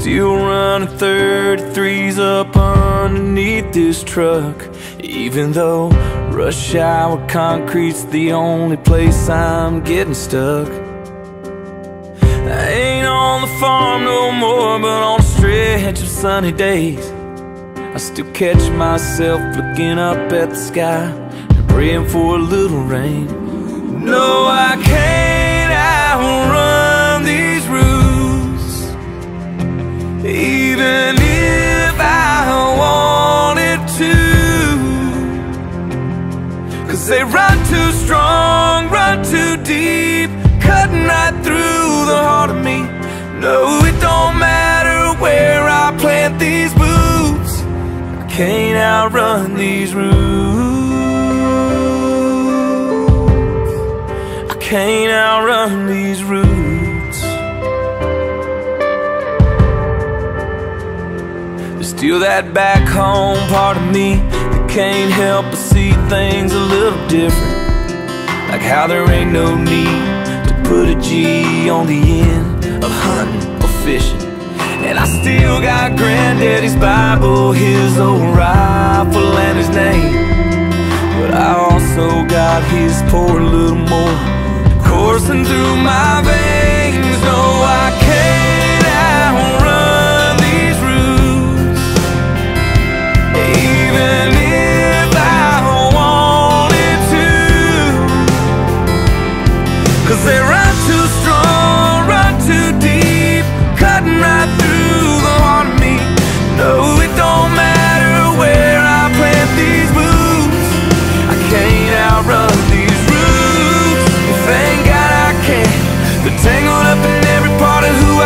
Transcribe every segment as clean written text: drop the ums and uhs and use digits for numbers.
Still running 33s up underneath this truck, even though rush hour concrete's the only place I'm getting stuck. I ain't on the farm no more, but on a stretch of sunny days I still catch myself looking up at the sky and praying for a little rain. No, I can't outrun these roots, even if I wanted to, 'cause they run too strong, run too deep, cutting right through the heart of me. No, it don't matter where I plant these boots, I can't outrun these roots. I can't outrun these roots. There's still that back home part of me that can't help but see things a little different, like how there ain't no need to put a G on the end of hunting or fishing. And I still got granddaddy's Bible, his old rifle and his name, but I also got his poor little more coursing through my veins. No, I can't outrun these roots, even if I wanted to, 'cause they run too strong, run too deep, cutting right through the heart of me. No, it don't matter where I plant these boots, I can't outrun these roots. Thank God I can't. They're tangled up in every part of who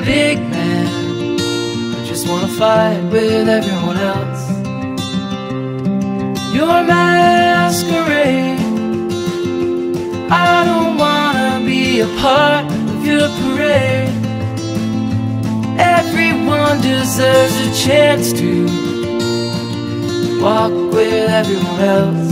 big man. I just wanna fight with everyone else. Your masquerade, I don't wanna be a part of your parade. Everyone deserves a chance to walk with everyone else,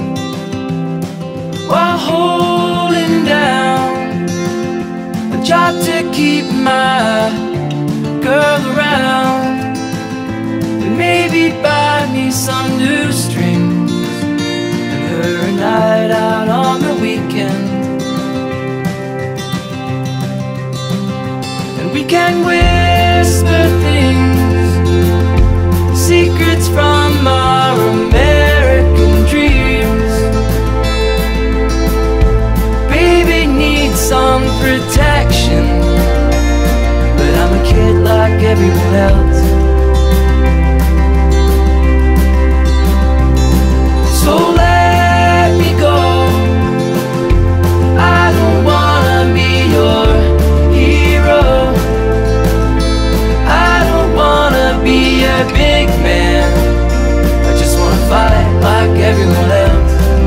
while holding down a job to keep my girl around. And maybe buy me some new strings and her a night out on the weekend. And we can whisper things, secrets from our American dreams. Baby needs some protection, but I'm a kid like everyone else. So let me go, I don't wanna be your hero. I don't wanna be a big man, I just wanna fight like everyone else.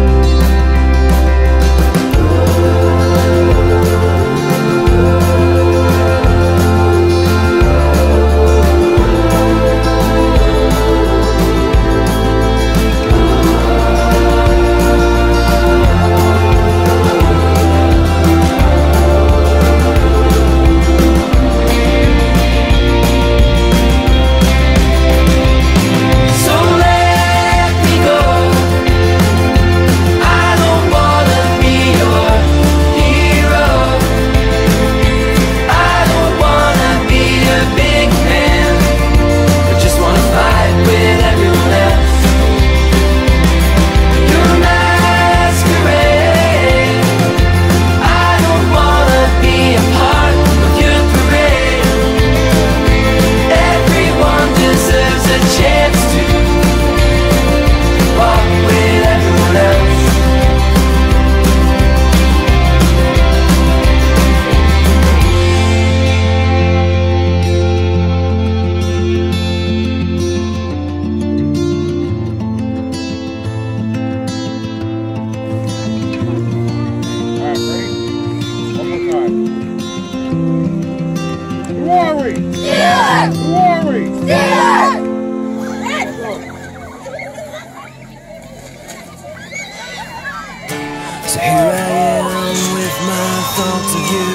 So here I am with my thoughts of you,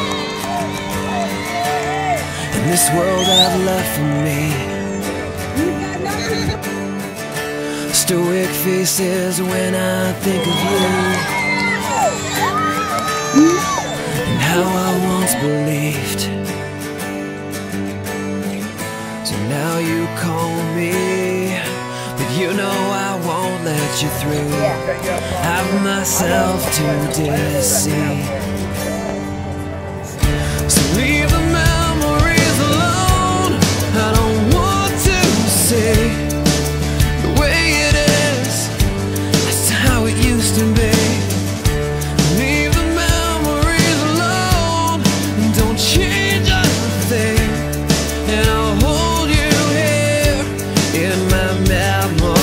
and this world I've left for me. Stoic faces when I think of you, and how I once believed. So now you call me, but you know I won't let you through. Have myself to deceive. So leave the memories alone. I don't want to see the way it is. That's how it used to be. Leave the memories alone. Don't change a thing, and I'll hold you here in my memory.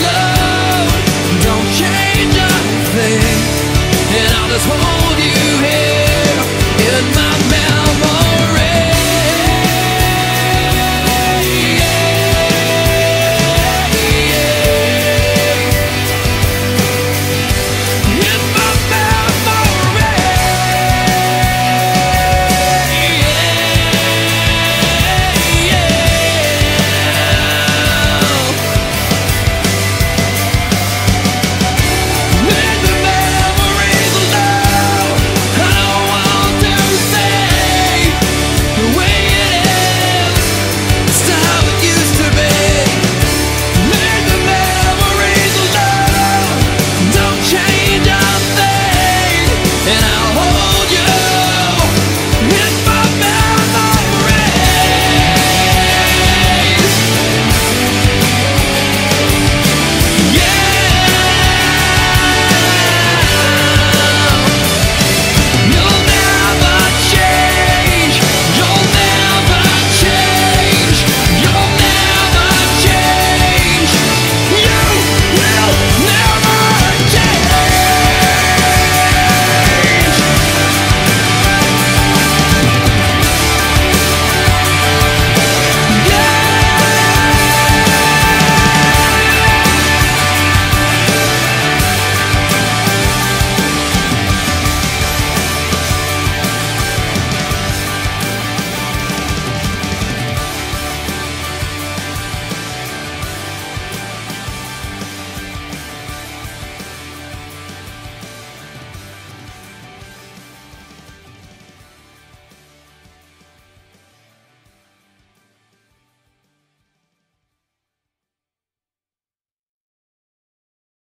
Hold you here.